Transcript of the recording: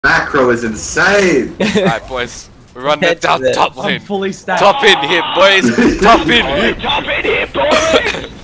Macro is insane. Alright, boys. We're running it down top lane. I'm fully stacked. Top in here, boys. Top in here. Top in here, boys!